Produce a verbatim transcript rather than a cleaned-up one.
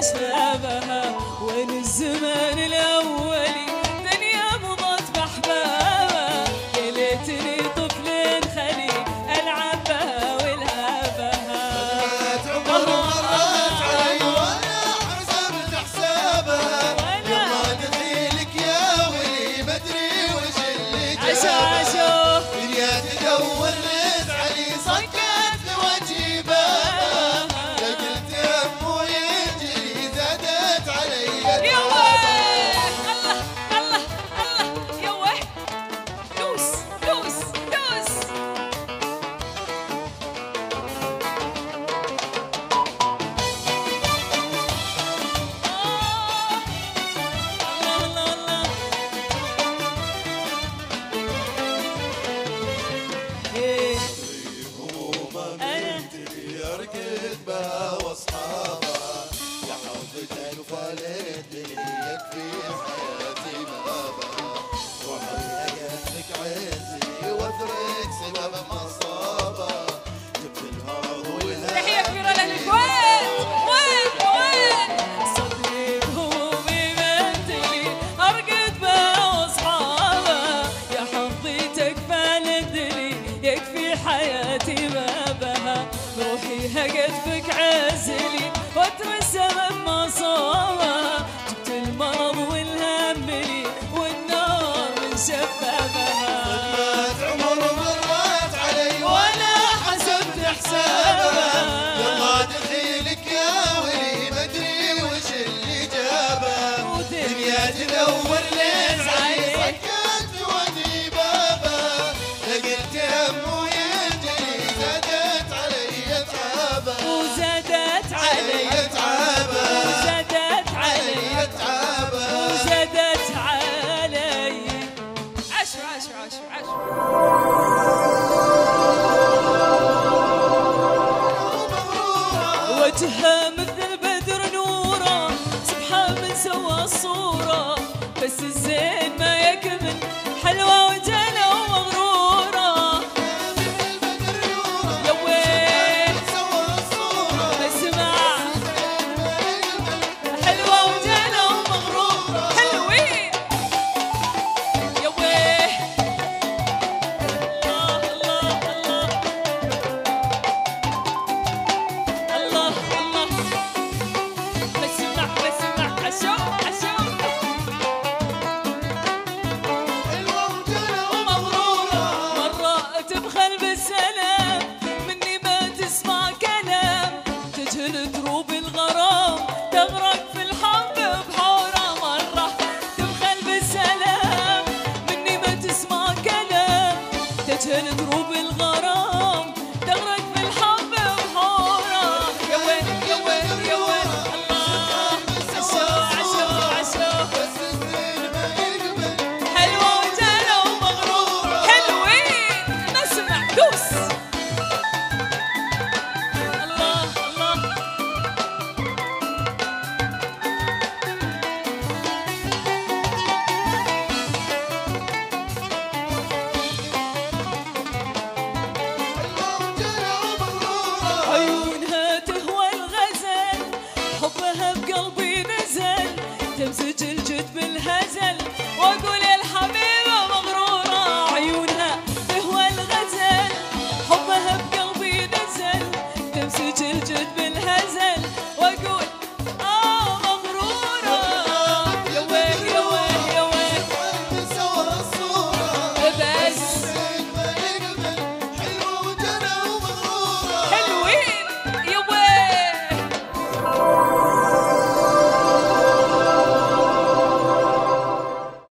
شبابها وين الزمان الأولي دنيا مضت بأحبابها يا ليتني طفل خلي ألعب بها والهابها عمر مرت علي وأنا حسبت حسابها يلا دخيلك يا ولي مدري وش اللي جابها عشا دنيا تدور رد علي صكت لوجهي بابها لا قلت همه يجري زادت علي يا ويه الله الله الله يا ويه دوس دوس دوس الله الله الله إيه يركض بها واصحابها يا حوضتك وفالدني يكفي حياتي بابها روحي اجنك عزي واثرك سبب مصابها جبت الهرب والهاب تحية كبيرة للكويت وين وين صدري بهمومي منتلي أرقد بها وأصحابها يا حظيتك فالدني يكفي حياتي بابها روحي هقت بك عزلي واترسم مصابها جبت المرض والهم لي والنار من شبابها صدمات عمر مرت علي وأنا حسبت حسابها يلا دخيلك يا ولي مدري وش اللي جابها دنيا تدور لين علي سكت ودي بابها لقيت همه يجري زادت علي تعابها وزادت علي تعابها وزادت علي تعابها وزادت علي عشو عشو عشو عشو وجهها مثل البدر نورا سبحان من سوى الصورة بس الزين ما يكمل حلوة وجنة ومغرورة يا وين اسمع حلوة وجنة ومغرورة حلوين يا ويه الله الله الله الله الله بسمع بسمع عشو عشو ومغرورة مرة تبخل بالسلام مني ما تسمع كلام تجهل دروب